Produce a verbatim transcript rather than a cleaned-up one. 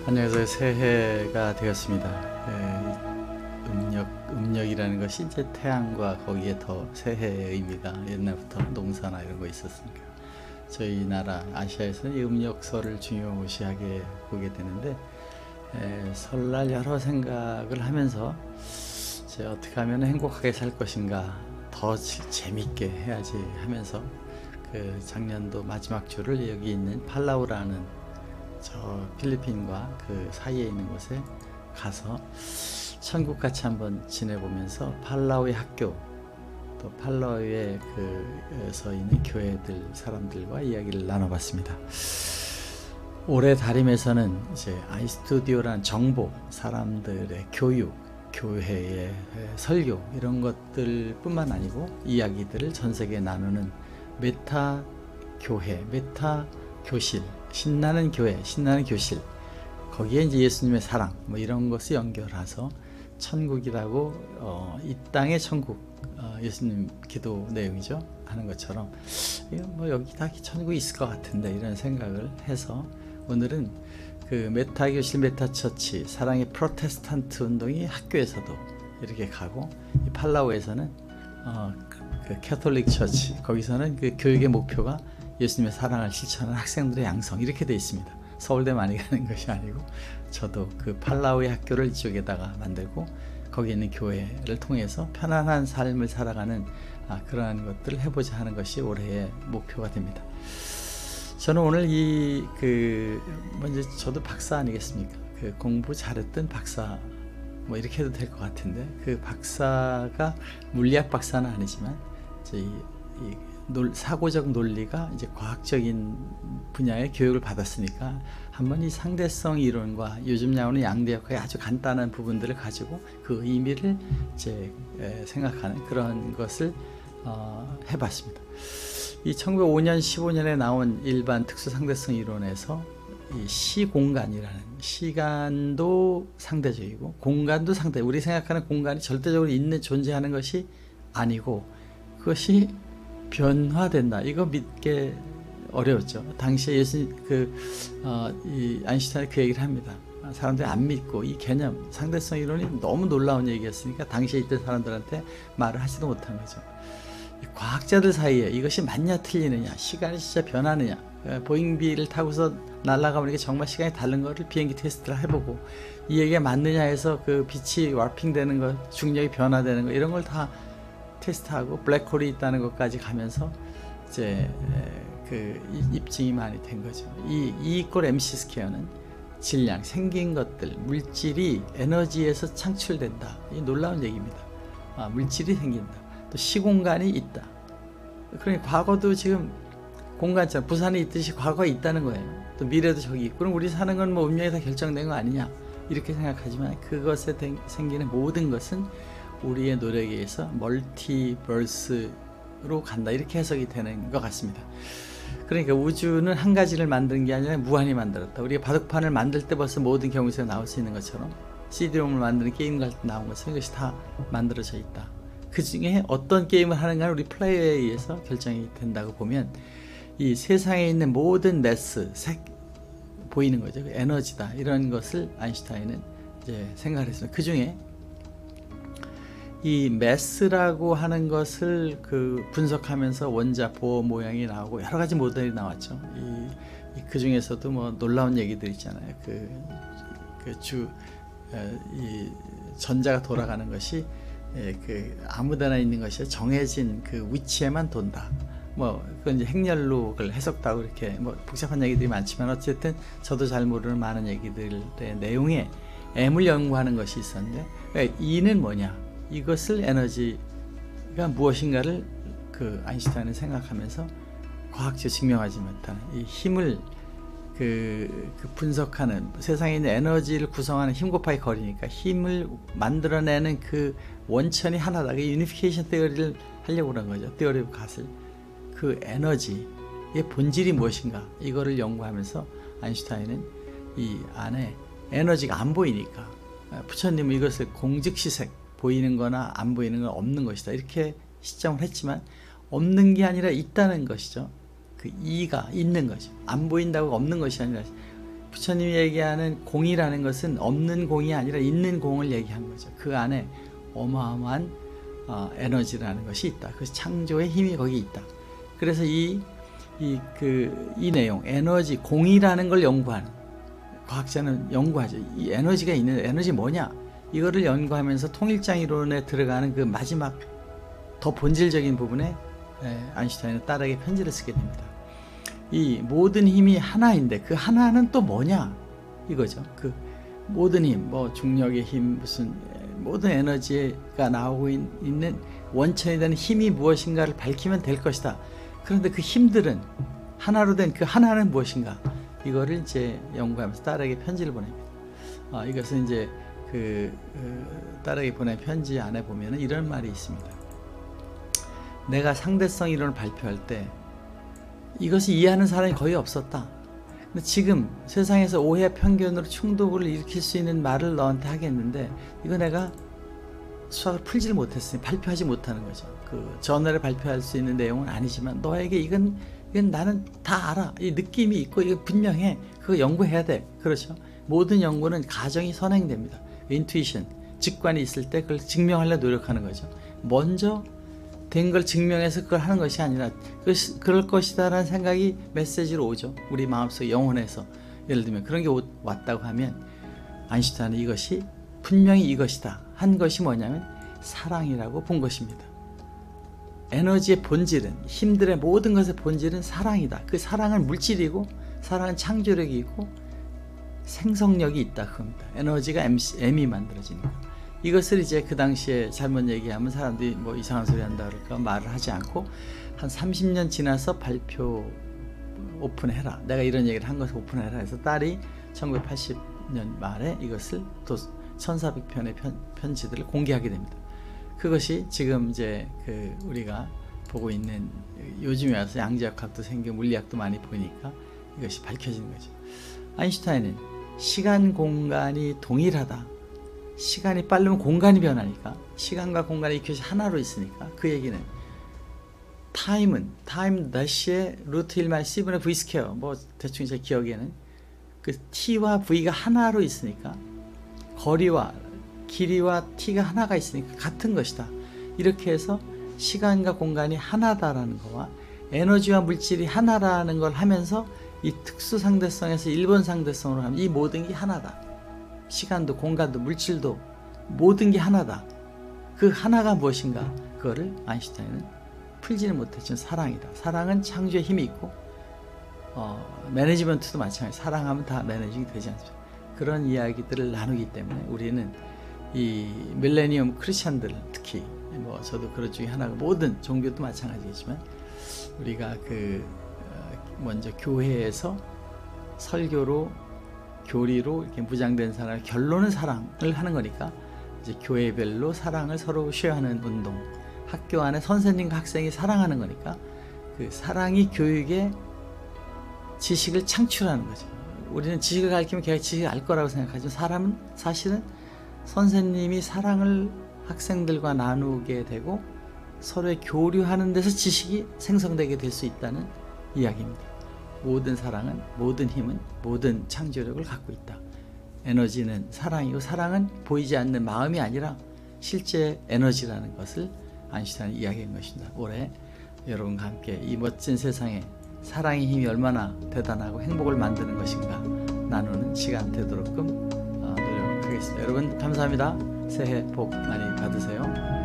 안녕하세요. 새해가 되었습니다. 예, 음력, 음력이라는 것이 이제 태양과 거기에 더 새해의 의미가 옛날부터 농사나 이런 거 있었으니까 저희 나라 아시아에서는 이 음력설을 중요시하게 보게 되는데, 에, 설날 여러 생각을 하면서 이제 어떻게 하면 행복하게 살 것인가, 더 지- 재밌게 해야지 하면서 그 작년도 마지막 주를 여기 있는 팔라우라는 저 필리핀과 그 사이에 있는 곳에 가서 천국같이 한번 지내보면서 팔라우의 학교, 또 팔라우에 그서 있는 교회들 사람들과 이야기를 나눠봤습니다. 올해 다림에서는 이제 아이스투디오라는 정보, 사람들의 교육, 교회의 설교 이런 것들 뿐만 아니고 이야기들을 전 세계에 나누는 메타 교회, 메타 교실, 신나는 교회, 신나는 교실, 거기에 이제 예수님의 사랑 뭐 이런 것을 연결해서 천국이라고, 어, 이 땅의 천국, 어, 예수님 기도 내용이죠, 하는 것처럼 이거 뭐 여기 다 천국이 있을 것 같은데 이런 생각을 해서 오늘은 그 메타 교실, 메타 처치, 사랑의 프로테스탄트 운동이 학교에서도 이렇게 가고, 이 팔라우에서는 어, 그, 그 캐톨릭 처치, 거기서는 그 교육의 목표가 예수님의 사랑을 실천하는 학생들의 양성, 이렇게 되어 있습니다. 서울대 많이 가는 것이 아니고 저도 그 팔라우의 학교를 이쪽에다가 만들고 거기 있는 교회를 통해서 편안한 삶을 살아가는, 아, 그러한 것들을 해보자 하는 것이 올해의 목표가 됩니다. 저는 오늘 이 그 먼저 저도 박사 아니겠습니까? 그 공부 잘했던 박사, 뭐 이렇게 해도 될 것 같은데, 그 박사가 물리학 박사는 아니지만 이제 이, 이 논, 사고적 논리가 이제 과학적인 분야의 교육을 받았으니까 한번 이 상대성 이론과 요즘 나오는 양대역학의 아주 간단한 부분들을 가지고 그 의미를 이제 에, 생각하는 그런 것을 어, 해봤습니다. 이 천구백오 년, 십오 년에 나온 일반 특수 상대성 이론에서 이 시공간이라는, 시간도 상대적이고 공간도 상대, 우리 생각하는 공간이 절대적으로 있는 존재하는 것이 아니고 그것이 변화된다. 이거 믿기 어려웠죠. 당시에 예수님 그 어, 이 아인슈타인이 그 얘기를 합니다. 사람들이 안 믿고, 이 개념 상대성 이론이 너무 놀라운 얘기였으니까 당시에 있던 사람들한테 말을 하지도 못한 거죠. 과학자들 사이에 이것이 맞냐 틀리느냐, 시간이 진짜 변하느냐, 보잉비를 타고서 날아가면 이게 정말 시간이 다른 거를 비행기 테스트를 해보고 이 얘기가 맞느냐 해서 그 빛이 와핑 되는 거, 중력이 변화되는 거, 이런 걸 다 테스트하고 블랙홀이 있다는 것까지 가면서 이제 그 입증이 많이 된 거죠. 이 E 이퀄 엠씨 스퀘어는 질량, 생긴 것들, 물질이 에너지에서 창출된다. 이 놀라운 얘기입니다. 아, 물질이 생긴다. 또 시공간이 있다. 그러니까 과거도 지금 공간처럼 부산이 있듯이 과거에 있다는 거예요. 또 미래도 저기 있고, 그럼 우리 사는 건 뭐 운명이 다 결정된 거 아니냐, 이렇게 생각하지만 그것에 생기는 모든 것은 우리의 노력에 의해서 멀티버스로 간다, 이렇게 해석이 되는 것 같습니다. 그러니까 우주는 한 가지를 만든 게 아니라 무한히 만들었다. 우리가 바둑판을 만들 때 벌써 모든 경우에서 나올 수 있는 것처럼, 씨디롬을 만드는 게임 갈 때 나온 것처럼 이것이 다 만들어져 있다. 그 중에 어떤 게임을 하는가는 우리 플레이어에 의해서 결정이 된다고 보면, 이 세상에 있는 모든 매스, 색, 보이는 거죠. 에너지다. 이런 것을 아인슈타인은 이제 생각을 했습니다. 그 중에 이 매스라고 하는 것을 그 분석하면서 원자 보호 모양이 나오고 여러 가지 모델이 나왔죠. 이, 그 중에서도 뭐 놀라운 얘기들 있잖아요. 그, 그 주, 이 전자가 돌아가는 것이 예, 그 아무데나 있는 것이 정해진 그 위치에만 돈다. 뭐 그건 이제 행렬록을 해석하고 이렇게 뭐 복잡한 얘기들이 많지만 어쨌든 저도 잘 모르는 많은 얘기들의 내용에 M을 연구하는 것이 있었는데, 그러니까 E는 뭐냐, 이것을 에너지가 무엇인가를 그 아인슈타인은 생각하면서 과학적으로 증명하지 못하는 이 힘을 그, 그 분석하는, 세상에 있는 에너지를 구성하는 힘 곱하기 거리니까 힘을 만들어내는 그 원천이 하나다. 그 유니피케이션 테어리를 하려고 그런 거죠. 테어리 오브 갓을. 그 에너지의 본질이 무엇인가, 이거를 연구하면서 아인슈타인은 이 안에 에너지가 안 보이니까, 부처님은 이것을 공즉시색, 보이는 거나 안 보이는 건 없는 것이다, 이렇게 시점을 했지만 없는 게 아니라 있다는 것이죠. 그 이가 있는 거죠. 안 보인다고 없는 것이 아니라 부처님이 얘기하는 공이라는 것은 없는 공이 아니라 있는 공을 얘기한 거죠. 그 안에 어마어마한 어, 에너지라는 것이 있다. 그 창조의 힘이 거기 있다. 그래서 이, 이, 그, 이 내용, 에너지, 공이라는 걸 연구하는, 과학자는 연구하죠. 이 에너지가 있는, 에너지 뭐냐? 이거를 연구하면서 통일장 이론에 들어가는 그 마지막 더 본질적인 부분에 에, 아인슈타인은 딸에게 편지를 쓰게 됩니다. 이 모든 힘이 하나인데 그 하나는 또 뭐냐? 이거죠. 그 모든 힘, 뭐 중력의 힘, 무슨 모든 에너지가 나오고 있는 원천이 되는 힘이 무엇인가를 밝히면 될 것이다. 그런데 그 힘들은 하나로 된 그 하나는 무엇인가? 이거를 이제 연구하면서 딸에게 편지를 보냅니다. 아, 이것은 이제 그, 그 딸에게 보낸 편지 안에 보면은 이런 말이 있습니다. 내가 상대성 이론을 발표할 때 이것을 이해하는 사람이 거의 없었다. 근데 지금 세상에서 오해 편견으로 충돌을 일으킬 수 있는 말을 너한테 하겠는데 이거 내가 수학을 풀지를 못했으니 발표하지 못하는 거죠. 그 저널에 발표할 수 있는 내용은 아니지만 너에게 이건 이건 나는 다 알아. 이 느낌이 있고 이거 분명해. 그거 연구해야 돼. 그렇죠. 모든 연구는 가정이 선행됩니다. 인투이션, 직관이 있을 때 그걸 증명하려 노력하는 거죠. 먼저 된 걸 증명해서 그걸 하는 것이 아니라 그럴 것이다 라는 생각이 메시지로 오죠. 우리 마음속 영혼에서. 예를 들면 그런 게 왔다고 하면 아인슈타인은 이것이 분명히 이것이다 한 것이 뭐냐면 사랑이라고 본 것입니다. 에너지의 본질은, 힘들의 모든 것의 본질은 사랑이다. 그 사랑은 물질이고 사랑은 창조력이 있고 생성력이 있다 그겁니다. 에너지가 M이 만들어지니까. 이것을 이제 그 당시에 잘못 얘기하면 사람들이 뭐 이상한 소리 한다 그럴까 말을 하지 않고 한 삼십 년 지나서 발표 오픈해라. 내가 이런 얘기를 한 것을 오픈해라 해서 딸이 천구백팔십 년 말에 이것을 또 천사백 편의 편, 편지들을 공개하게 됩니다. 그것이 지금 이제 그 우리가 보고 있는 요즘에 와서 양자역학도 생기고 물리학도 많이 보이니까 이것이 밝혀지는 거죠. 아인슈타인은 시간 공간이 동일하다. 시간이 빠르면 공간이 변하니까 시간과 공간이 이것이 하나로 있으니까 그 얘기는 타임은 타임 다시의 루트 일 마이너스 C분의 V 스퀘어 뭐 대충 제 기억에는 그 T와 V가 하나로 있으니까 거리와 길이와 T가 하나가 있으니까 같은 것이다. 이렇게 해서 시간과 공간이 하나다라는 거와 에너지와 물질이 하나라는 걸 하면서 이 특수 상대성에서 일본 상대성으로 하면 이 모든 게 하나다. 시간도 공간도 물질도 모든 게 하나다. 그 하나가 무엇인가? 그거를 아인슈타인은 풀지는 못했지만 사랑이다. 사랑은 창조의 힘이 있고 어, 매니지먼트도 마찬가지. 사랑하면 다 매니징이 되지 않습니까? 그런 이야기들을 나누기 때문에 우리는 이 밀레니엄 크리스찬들 특히 뭐 저도 그런 중에 하나가 모든 종교도 마찬가지겠지만 우리가 그 먼저 교회에서 설교로 교리로 이렇게 무장된 사람 결론은 사랑을 하는 거니까 이제 교회별로 사랑을 서로 쉐어하는 운동, 학교 안에 선생님과 학생이 사랑하는 거니까 그 사랑이 교육의 지식을 창출하는 거죠. 우리는 지식을 가르치면 걔가 지식을 알 거라고 생각하지만 사람은 사실은 선생님이 사랑을 학생들과 나누게 되고 서로의 교류하는 데서 지식이 생성되게 될 수 있다는 이야기입니다. 모든 사랑은, 모든 힘은, 모든 창조력을 갖고 있다. 에너지는 사랑이고 사랑은 보이지 않는 마음이 아니라 실제 에너지라는 것을 아인슈타인이 이야기한 것입니다. 올해 여러분과 함께 이 멋진 세상에 사랑의 힘이 얼마나 대단하고 행복을 만드는 것인가 나누는 시간 되도록끔 노력하겠습니다. 여러분 감사합니다. 새해 복 많이 받으세요.